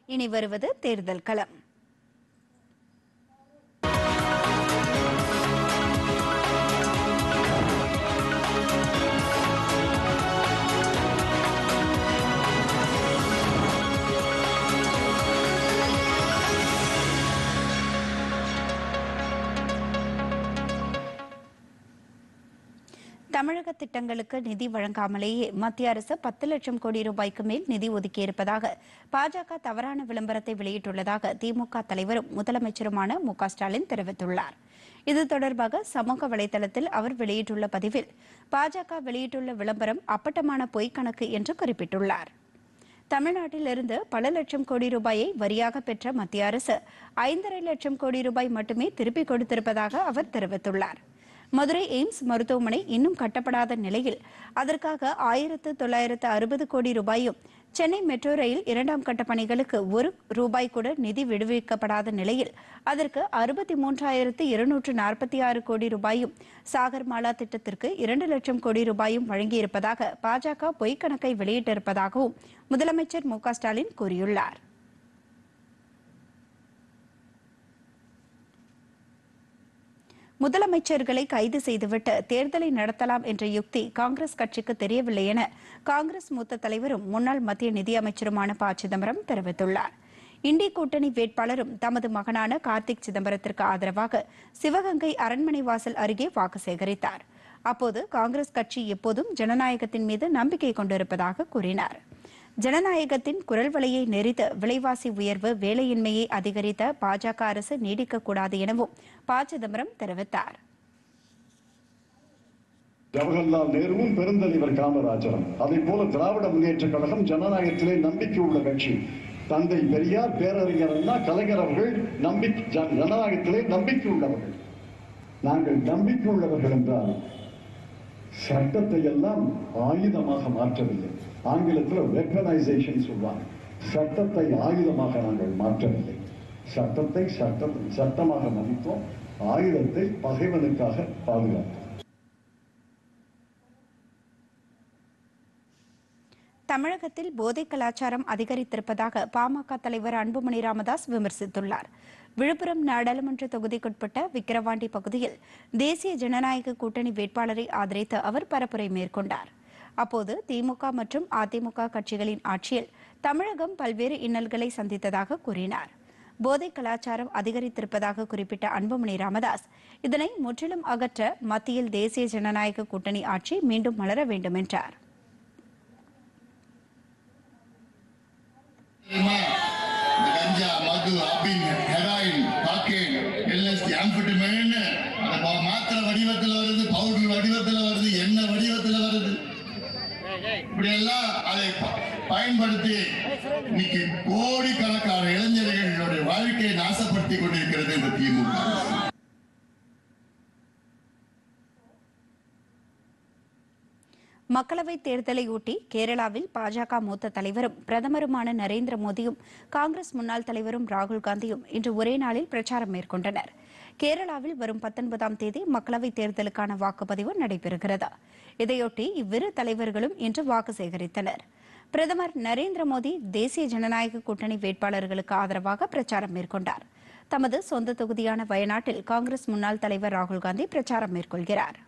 இனி வருவது தேர்தல் களம். தமிழக திட்டங்களுக்கு நிதி வழங்காமலேயே மத்திய அரசு 10 லட்சம் கோடி ரூபாய்க்கு மேல் நிதி ஒதுக்கியிருப்பதாக பாஜக தவறான விளம்பரத்தை வெளியிட்டுள்ளதாக திமுக தலைவரும் முதலமைச்சருமான மு.க.ஸ்டாலின் தெரிவித்துள்ளார். இது தொடர்பாக சமூக வலைதளத்தில் அவர் வெளியிட்டுள்ள பதிவில் பாஜக வெளியிட்டுள்ள விளம்பரம் அப்பட்டமான பொய் கணக்கு என்று குறிப்பிட்டுள்ளார். தமிழ்நாட்டிலிருந்து பல லட்சம் கோடி ரூபாயை வரியாக பெற்ற மத்திய அரசு 5.5 லட்சம் கோடி ரூபாய் மட்டுமே திருப்பிக் கொடுத்திருப்பதாக அவர் தெரிவித்துள்ளார். மதுரை எய்ம்ஸ் மருத்துவமனை இன்னும் கட்டப்படாத நிலையில் அதற்காக 1960 கோடி ரூபாயும், சென்னை மெட்ரோ ரயில் 2ஆம் கட்ட பணிகளுக்கு ₹1 கூட நிதி விடுவிக்கப்படாத நிலையில் அதற்கு 63,246 கோடி ரூபாயும், சாகர்மாலா திட்டத்திற்கு 2 லட்சம் கோடி ரூபாயும் வழங்கியிருப்பதாக பாஜக பொய்க்கணக்கை வெளியிட்டிருப்பதாகவும் முதலமைச்சர் மு.க.ஸ்டாலின் கூறியுள்ளார். முதலமைச்சர்களை கைது செய்துவிட்டு தேர்தலை நடத்தலாம் என்ற யுக்தி காங்கிரஸ் கட்சிக்கு தெரியவில்லை என காங்கிரஸ் மூத்த தலைவரும் முன்னாள் மத்திய நிதியமைச்சருமான ப. சிதம்பரம் தெரிவித்துள்ளார். இண்டி கூட்டணி வேட்பாளரும் தமது மகனான கார்த்திக் சிதம்பரத்திற்கு ஆதரவாக சிவகங்கை அரண்மனை வாசல் அருகே வாக்கு சேகரித்தார். அப்போது காங்கிரஸ் கட்சி எப்போதும் ஜனநாயகத்தின் மீது நம்பிக்கை கொண்டிருப்பதாக கூறினார். ஜனநாயகத்தின் குரல் வலையை நெறித்து விலைவாசி உயர்வு, வேலையின்மையை அதிகரித்த பாஜக அரசு நீடிக்கக்கூடாது எனவும் ப. சிதம்பரம் தெரிவித்தார். ஜவஹர்லால் நேருவும் பெருந்தலைவர் காமராஜரும், அதே போல திராவிட முன்னேற்ற கழகம் ஜனநாயகத்திலே நம்பிக்கை உள்ள கட்சி. தந்தை பெரியார், பேரறிஞர் அண்ணா, கலைஞர் அவர்கள் ஜனநாயகத்திலே நம்பிக்கை உள்ளவர்கள். நாங்கள் நம்பிக்கை உள்ளவர்கள் என்றால் சட்டத்தை எல்லாம் ஆயுதமாக மாற்றவில்லை. ஆங்கிலத்தில் வெப்பனைசேஷன் சொல்வாங்க. சட்டத்தை ஆயுதமாக நாங்கள் மாற்றவில்லை. சட்டத்தை சட்டமாக மதித்தோம். ஆயுதத்தை பகைவனுக்காக பாதுகாத்தோம். தமிழகத்தில் போதை கலாச்சாரம் அதிகரித்திருப்பதாக பாமக தலைவர் அன்புமணி ராமதாஸ் விமர்சித்துள்ளார். விழுப்புரம் நாடாளுமன்ற தொகுதிக்குட்பட்ட விக்கிரவாண்டி பகுதியில் தேசிய ஜனநாயக கூட்டணி வேட்பாளரை ஆதரித்து அவர் பரப்புரை மேற்கொண்டார். அப்போது திமுக மற்றும் அதிமுக கட்சிகளின் ஆட்சியில் தமிழகம் பல்வேறு இன்னல்களை சந்தித்ததாக கூறினார். போதை கலாச்சாரம் அதிகரித்திருப்பதாக குறிப்பிட்ட அன்புமணி ராமதாஸ் இதனை முற்றிலும் அகற்ற மத்தியில் தேசிய ஜனநாயக கூட்டணி ஆட்சி மீண்டும் மலர வேண்டும் என்றார். பயன்படுத்தி இன்னைக்கு கோடிக்கணக்கான இளைஞர்களுடைய வாழ்க்கையை நாசப்படுத்திக் கொண்டிருக்கிறது இந்த திமுக. மக்களவைத் தேர்தலையொட்டி கேரளாவில் பாஜக மூத்த தலைவரும் பிரதமருமான நரேந்திர மோடியும் காங்கிரஸ் முன்னாள் தலைவரும் ராகுல் காந்தியும் இன்று ஒரே நாளில் பிரச்சாரம் மேற்கொண்டனர். கேரளாவில் வரும் 19ஆம் தேதி மக்களவைத் தேர்தலுக்கான வாக்குப்பதிவு நடைபெறுகிறது. இதையொட்டி இவ்விரு தலைவர்களும் இன்று வாக்கு சேகரித்தனர். பிரதமர் நரேந்திர மோடி தேசிய ஜனநாயக கூட்டணி வேட்பாளர்களுக்கு ஆதரவாக பிரச்சாரம் மேற்கொண்டார். தமது சொந்த தொகுதியான வயநாட்டில் காங்கிரஸ் முன்னாள் தலைவர் ராகுல் காந்தி பிரச்சாரம் மேற்கொள்கிறார்.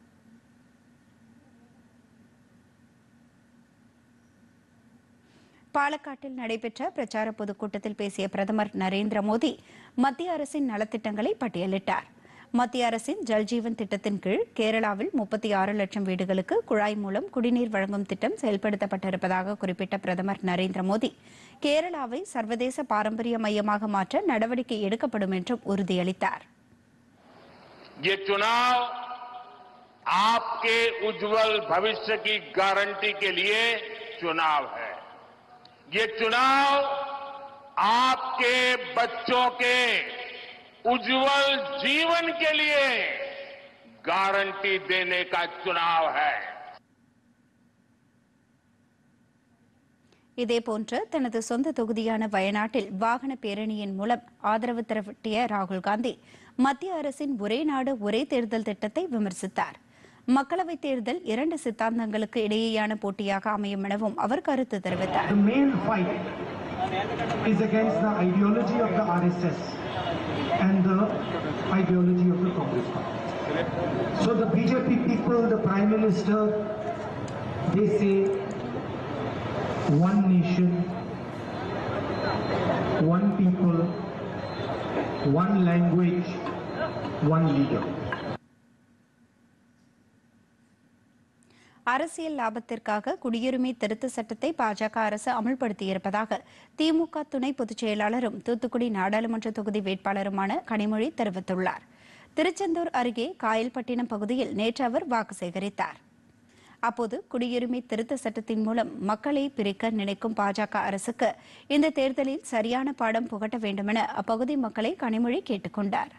பாலக்காட்டில் நடைபெற்ற பிரச்சார பொதுக்கூட்டத்தில் பேசிய பிரதமர் நரேந்திர மோடி மத்திய அரசின் நலத்திட்டங்களை பட்டியலிட்டார். மத்திய அரசின் ஜல்ஜீவன் திட்டத்தின் கீழ் கேரளாவில் 36 லட்சம் வீடுகளுக்கு குழாய் மூலம் குடிநீர் வழங்கும் திட்டம் செயல்படுத்தப்பட்டிருப்பதாக குறிப்பிட்ட பிரதமர் நரேந்திர மோடி கேரளாவை சர்வதேச பாரம்பரிய மையமாக மாற்ற நடவடிக்கை எடுக்கப்படும் என்றும் உறுதியளித்தார். ये चुनाव आपके उज्जवल भविष्य की गारंटी के लिए चुनाव है. ये चुनाव आपके बच्चों के उज्जवल जीवन के लिए गारंटी देने का चुनाव है. இதேபோன்று தனது சொந்த தொகுதியான வயநாட்டில் வாகன பேரணியின் மூலம் ஆதரவு திரட்டிய ராகுல் காந்தி மத்திய அரசின் ஒரே நாடு ஒரே தேர்தல் திட்டத்தை விமர்சித்தார். மக்களவைத் தேர்தல் 2 சித்தாந்தங்களுக்கு இடையேயான போட்டியாக அமையும் எனவும் அவர் கருத்து தெரிவித்தார். is against the ideology of the RSS and the ideology of the Congress party. So the BJP people, the Prime Minister, they say one nation, one people, one language, one leader. அரசியல் லாபத்திற்காக குடியுரிமை திருத்த சட்டத்தை பாஜக அரசு அமல்படுத்தியிருப்பதாக திமுக துணை பொதுச் செயலாளரும் தூத்துக்குடி நாடாளுமன்ற தொகுதி வேட்பாளருமான கனிமொழி தெரிவித்துள்ளார். திருச்செந்தூர் அருகே காயல்பட்டினம் பகுதியில் நேற்று அவர் வாக்கு சேகரித்தார். அப்போது குடியுரிமை திருத்த சட்டத்தின் மூலம் மக்களை பிரிக்க நினைக்கும் பாஜக அரசுக்கு இந்த தேர்தலில் சரியான பாடம் புகட்ட வேண்டுமென அப்பகுதி மக்களை கனிமொழி கேட்டுக் கொண்டார்.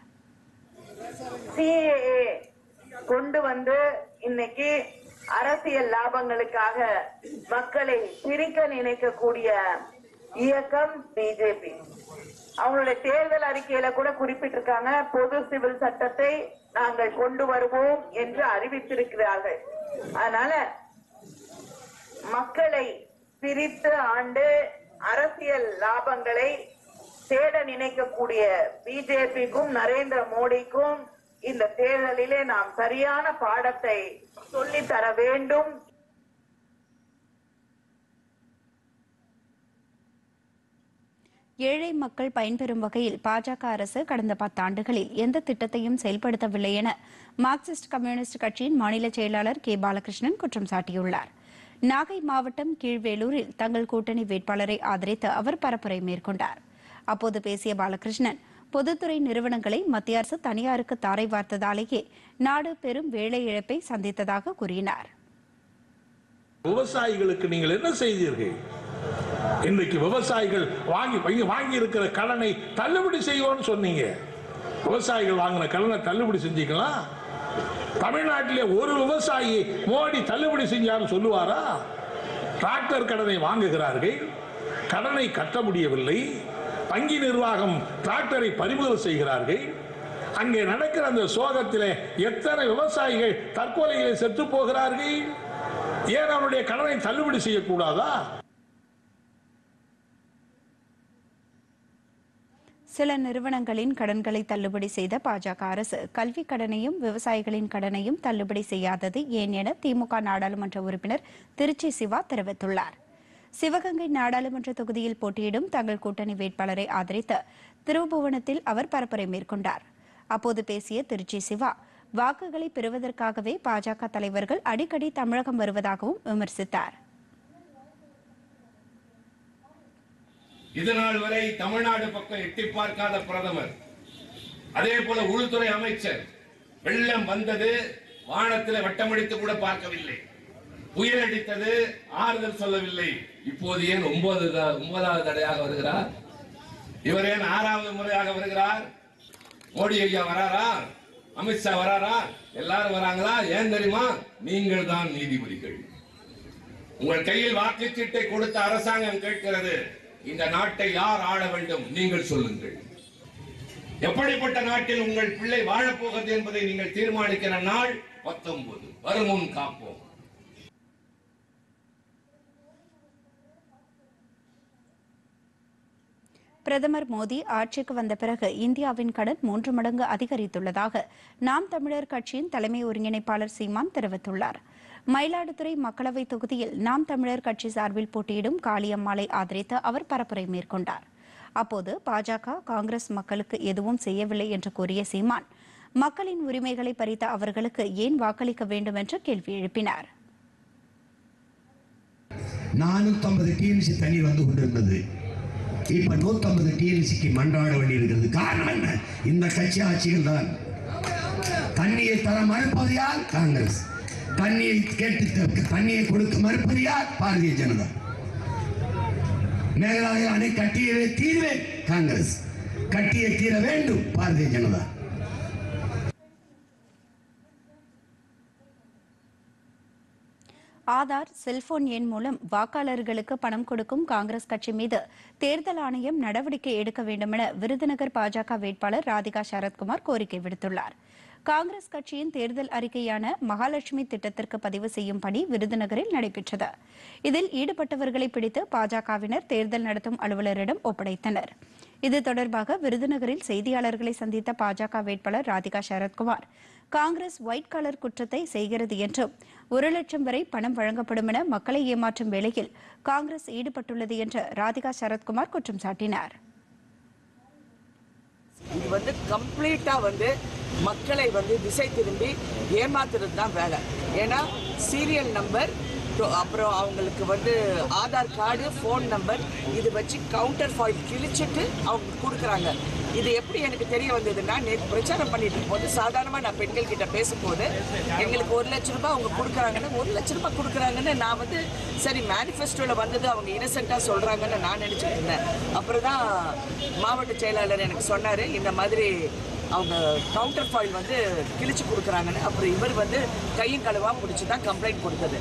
கொண்டு வந்து இன்னைக்கு அரசியல் லாபங்களுக்காக மக்களை பிரிக்க நினைக்கக்கூடிய இயக்கம் பிஜேபி. அவங்களுடைய தேர்தல் அறிக்கையில கூட குறிப்பிட்டிருக்காங்க, பொது சிவில் சட்டத்தை நாங்கள் கொண்டு வருவோம் என்று அறிவித்திருக்கிறார்கள். அதனால மக்களை பிரித்து ஆண்டு அரசியல் லாபங்களை தேட நினைக்கக்கூடிய பிஜேபிக்கும் நரேந்திர மோடிக்கும் இந்த தேர்தலிலே நாம் சரியான பாடத்தை சொல்லித் தர வேண்டும். ஏழை மக்கள் பயன்பெறும் வகையில் பாஜக அரசு கடந்த 10 ஆண்டுகளில் எந்த திட்டத்தையும் செயல்படுத்தவில்லை என மார்க்சிஸ்ட் கம்யூனிஸ்ட் கட்சியின் மாநில செயலாளர் கே பாலகிருஷ்ணன் குற்றம் சாட்டியுள்ளார். நாகை மாவட்டம் கீழ்வேலூரில் தங்கள் கூட்டணி வேட்பாளரை ஆதரித்து அவர் பரப்புரை மேற்கொண்டார். அப்போது பேசிய பாலகிருஷ்ணன், பொதுத்துறை நிறுவனங்களை மத்திய அரசு தனியாருக்கு தாரை வார்த்ததாலேயே நாடு பெரும் வேலை இழப்பை சந்தித்ததாக கூறினார். விவசாயிகளுக்கு நீங்கள் என்ன செய்தீர்கள்? இன்றைக்கு விவசாயிகள் வாங்கி இருக்கிற கடனை தள்ளுபடி செய்வோம்னு சொன்னீங்க. விவசாயிகள் வாங்கின கடனை தள்ளுபடி செஞ்சீங்களா? தமிழ்நாட்டிலே ஒரு விவசாயி மோடி தள்ளுபடி செஞ்சான்னு சொல்லுவாரா? டிராக்டர் கடனை வாங்குகிறார்கள், கடனை கட்ட முடியவில்லை, வங்கி நிர்வாகம் டிராக்டரை பறிமுதல் செய்கிறார்கள். அங்கே நடக்கிற அந்த சோகத்திலே எத்தனை விவசாயிகள் தற்கொலைகளை செத்து போகிறார்கள்? ஏன் அவருடைய கடனை தள்ளுபடி செய்யக்கூடாதா? சில நிறுவனங்களின் கடன்களை தள்ளுபடி செய்த பாஜக அரசு கல்வி கடனையும் விவசாயிகளின் கடனையும் தள்ளுபடி செய்யாதது ஏன் என திமுக நாடாளுமன்ற உறுப்பினர் திருச்சி சிவா தெரிவித்துள்ளார். சிவகங்கை நாடாளுமன்ற தொகுதியில் போட்டியிடும் தங்கள் கூட்டணி வேட்பாளரை ஆதரித்து திருபுவனத்தில் அவர் பரப்புரை மேற்கொண்டார். அப்போது பேசிய திருச்சி சிவா, வாக்குகளை பெறுவதற்காகவே பாஜக தலைவர்கள் அடிக்கடி தமிழகம் வருவதாகவும் விமர்சித்தார். இதுநாள் வரை தமிழ்நாடு பக்கம் எட்டி பார்க்காத பிரதமர், அதே போல உள்துறை அமைச்சர், வெள்ளம் வந்தது வானத்தில் வட்டமடித்து கூட பார்க்கவில்லை, புயல் அடித்தது ஆறுதல் சொல்லவில்லை. இப்போது ஏன் 9வது தடையாக வருகிறார்? இவர் ஏன் 6வது முறையாக வருகிறார்? மோடி ஐயா வராரா? அமித்ஷா வராரா? எல்லாரும் வராங்களா? ஏன் தெரியுமா? நீங்கள் தான் நீதிபதிகள். உங்கள் கையில் வாக்குச்சீட்டை கொடுத்த அரசாங்கம் கேட்கிறது, இந்த நாட்டை யார் ஆள வேண்டும் நீங்கள் சொல்லுங்கள். எப்படிப்பட்ட நாட்டில் உங்கள் பிள்ளை வாழப்போகிறது என்பதை நீங்கள் தீர்மானிக்கிற நாள் 19. வருமுன் காப்போம். பிரதமர் மோடி ஆட்சிக்கு வந்த பிறகு இந்தியாவின் கடன் 3 மடங்கு அதிகரித்துள்ளதாக நாம் தமிழர் கட்சியின் தலைமை ஒருங்கிணைப்பாளர் சீமான் தெரிவித்துள்ளார். மயிலாடுதுறை மக்களவை தொகுதியில் நாம் தமிழர் கட்சி சார்பில் போட்டியிடும் காளியம்மாளை ஆதரித்து அவர் பரப்புரை மேற்கொண்டார். அப்போது பாஜக, காங்கிரஸ் மக்களுக்கு எதுவும் செய்யவில்லை என்று கூறிய சீமான், மக்களின் உரிமைகளை பறித்த அவர்களுக்கு ஏன் வாக்களிக்க வேண்டும் என்று கேள்வி எழுப்பினார். 450 டிஎம்சி தண்ணீர் வந்து கொண்டிருந்தது, இப்ப 150 டிஎம்சிக்கு மன்றாட வேண்டியிருக்கிறது. காரணம் என்ன? இந்த கட்சி ஆட்சிகள் தான். தண்ணியை தர மறுப்பது யார்? காங்கிரஸ். தண்ணியை கேட்டு தண்ணியை கொடுக்க மறுப்பது யார்? பாரதிய ஜனதா. மேகதாது அணை கட்டியவே தீர்வேன் காங்கிரஸ், கட்டியே தீர வேண்டும் பாரதிய ஜனதா. ஆதார், செல்போன் எண் மூலம் வாக்காளர்களுக்கு பணம் கொடுக்கும் காங்கிரஸ் கட்சி மீது தேர்தல் ஆணையம் நடவடிக்கை எடுக்க வேண்டும் என விருதுநகர் பாஜக வேட்பாளர் ராதிகா சரத்குமார் கோரிக்கை விடுத்துள்ளார். காங்கிரஸ் கட்சியின் தேர்தல் அறிக்கையான மகாலட்சுமி திட்டத்திற்கு பதிவு செய்யும் பணி விருதுநகரில் நடைபெற்றது. இதில் ஈடுபட்டவர்களை பிடித்து பாஜகவினர் தேர்தல் நடத்தும் அலுவலரிடம் ஒப்படைத்தனர். இது தொடர்பாக விருதுநகரில் செய்தியாளர்களை சந்தித்த பாஜக வேட்பாளர் Radhika Sarathkumar, Congress white collar குற்றத்தை செய்கிறது என்றும் 1 லட்சம் வரை பணம் வழங்கப்படும் என மக்களை ஏமாற்றும் வேளையில் காங்கிரஸ் ஈடுபட்டுள்ளது என்று ராதிகா சரத்குமார் குற்றம் சாட்டினார். இது கம்ப்ளீட்டா மக்களை திசை திரும்பி ஏமாத்துறது தான் வேலை. ஏன்னா சீரியல் நம்பர், அப்புறம் அவங்களுக்கு ஆதார் கார்டு, ஃபோன் நம்பர் இது வச்சு கவுண்டர் ஃபாயில் கிழிச்சிட்டு அவங்க கொடுக்குறாங்க. இது எப்படி எனக்கு தெரிய வந்ததுன்னா, நேற்று பிரச்சாரம் பண்ணிட்டு இருக்கும்போது சாதாரணமாக நான் பெண்கள் கிட்ட பேசும்போது எங்களுக்கு 1 லட்ச ரூபாய் அவங்க கொடுக்குறாங்கன்னு 1 லட்ச ரூபாய் கொடுக்குறாங்கன்னு நான் சரி மேனிஃபெஸ்டோவில் வந்தது அவங்க இன்னசென்ட்டாக சொல்கிறாங்கன்னு நான் நினச்சிட்டு இருந்தேன். அப்புறம் தான் மாவட்ட செயலாளர் எனக்கு சொன்னார், இந்த மாதிரி அவங்க கவுண்டர் ஃபாயில் கிழிச்சு கொடுக்குறாங்கன்னு. அப்புறம் இவர் கையும் களவாக முடிச்சு தான் கம்ப்ளைண்ட் கொடுத்தது.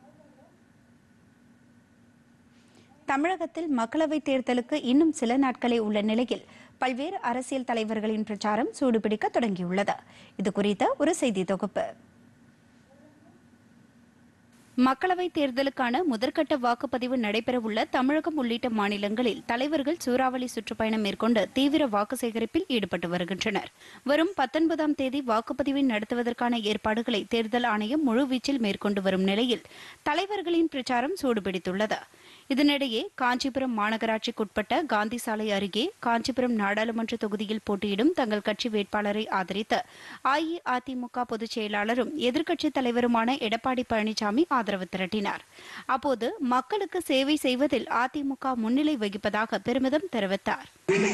தமிழகத்தில் மக்களவைத் தேர்தலுக்கு இன்னும் சில நாட்களே உள்ள நிலையில் பல்வேறு அரசியல் தலைவர்களின் பிரச்சாரம் சூடுபிடிக்க தொடங்கியுள்ளது. இதுகுறித்த ஒரு செய்தி தொகுப்பு. மக்களவைத் தேர்தலுக்கான முதற்கட்ட வாக்குப்பதிவு நடைபெறவுள்ள தமிழகம் உள்ளிட்ட மாநிலங்களில் தலைவர்கள் சூறாவளி சுற்றுப்பயணம் மேற்கொண்டு தீவிர வாக்கு சேகரிப்பில் ஈடுபட்டு வருகின்றனர். வரும் 19ஆம் தேதி வாக்குப்பதிவை நடத்துவதற்கான ஏற்பாடுகளை தேர்தல் ஆணையம் முழுவீச்சில் மேற்கொண்டு வரும் நிலையில் தலைவர்களின் பிரச்சாரம் சூடுபிடித்துள்ளது. இதனிடையே காஞ்சிபுரம் மாநகராட்சிக்குட்பட்ட காந்தி சாலை அருகே காஞ்சிபுரம் நாடாளுமன்ற தொகுதியில் போட்டியிடும் தங்கள் கட்சி வேட்பாளரை ஆதரித்து அஇஅதிமுக பொதுச் செயலாளரும் எதிர்க்கட்சித் தலைவருமான எடப்பாடி பழனிசாமி ஆதரவு திரட்டினார். அப்போது மக்களுக்கு சேவை செய்வதில் அதிமுக முன்னிலை வகிப்பதாக பெருமிதம் தெரிவித்தார்.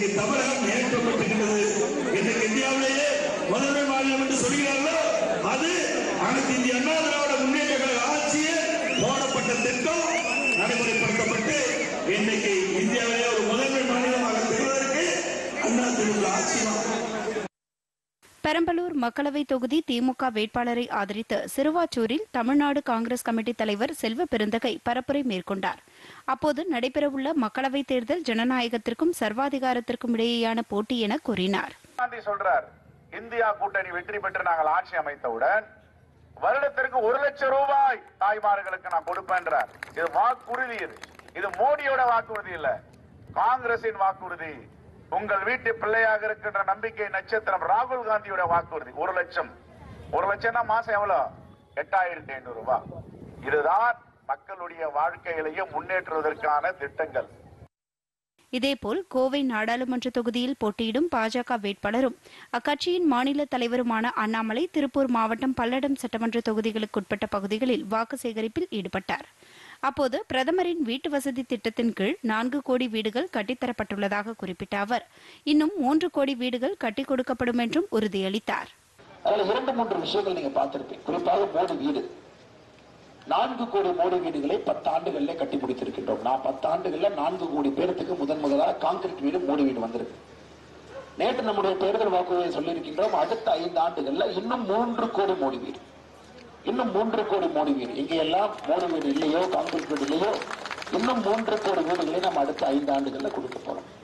நடைமுறைப்படுத்தப்பட்டு இன்னைக்கு இந்தியாவிலே ஒரு முதன்மை மாநிலமாக திகழ்வதற்கு அதிமுக ஆட்சி. பெரம்பலூர் மக்களவை தொகுதி திமுக வேட்பாளரை ஆதரித்து சிறுவாச்சூரில் தமிழ்நாடு காங்கிரஸ் கமிட்டி தலைவர் செல்வ பெருந்தகை பரப்புரை மேற்கொண்டார். அப்போது நடைபெறவுள்ள மக்களவைத் தேர்தல் ஜனநாயகத்திற்கும் சர்வாதிகாரத்திற்கும் இடையேயான போட்டி என கூறினார். சொல்றார், இந்தியா கூட்டணி வெற்றி பெற்று நாங்கள் ஆட்சி அமைத்தவுடன் வருடத்திற்கு 1 லட்சம் ரூபாய் தாய்மார்களுக்கு நான் கொடுப்பேன்றார். இது வாக்குறுதி. இது மோடியோட வாக்குறுதி இல்ல, காங்கிரசின் வாக்குறுதி. உங்கள் வீட்டு பிள்ளையாக இருக்கின்ற நம்பிக்கை நட்சத்திரம் ராகுல் காந்தியோட வாக்குறுதி. 1 லட்சம். 1 லட்சம்னா மாசம் எவ்வளவு? 8500 ரூபாய். இதுதான் மக்களுடைய வாழ்க்கையிலையும் முன்னேற்றுவதற்கான திட்டங்கள். இதேபோல் கோவை நாடாளுமன்ற தொகுதியில் போட்டியிடும் பாஜக வேட்பாளரும் அக்கட்சியின் மாநில தலைவருமான அண்ணாமலை திருப்பூர் மாவட்டம் பல்லடம் சட்டமன்ற தொகுதிகளுக்குட்பட்ட பகுதிகளில் வாக்கு சேகரிப்பில் ஈடுபட்டார். அப்போது பிரதமரின் வீட்டு வசதி திட்டத்தின் கீழ் 4 கோடி வீடுகள் கட்டித்தரப்பட்டுள்ளதாக குறிப்பிட்ட அவர், இன்னும் 3 கோடி வீடுகள் கட்டிக் கொடுக்கப்படும் என்றும் உறுதியளித்தார். 2-3 விஷயங்கள் நீங்க பார்த்திருப்பீங்க. குறிப்பாக மோடி வீடு, 4 கோடி மோடி வீடுகளை 10 ஆண்டுகளில் கட்டி முடித்திருக்கின்றோம். 10 ஆண்டுகளில் 4 கோடி பேருக்கு முதலாக கான்கிரீட் வீடு, மோடி வீடு வந்திருக்கு. நேற்று நம்முடைய தேர்தல் வாக்குறுதியை சொல்லியிருக்கின்றோம், அடுத்த 5 ஆண்டுகளில் இன்னும் 3 கோடி மோடி வீடு, இன்னும் 3 கோடி மோடி வீடு. எங்கெல்லாம் மோடி வீடு இல்லையோ, கான்கிரீட் வீடு இல்லையோ, இன்னும் 3 கோடி வீடுகளை நம்ம அடுத்த 5 ஆண்டுகளில் கொடுக்க போறோம்.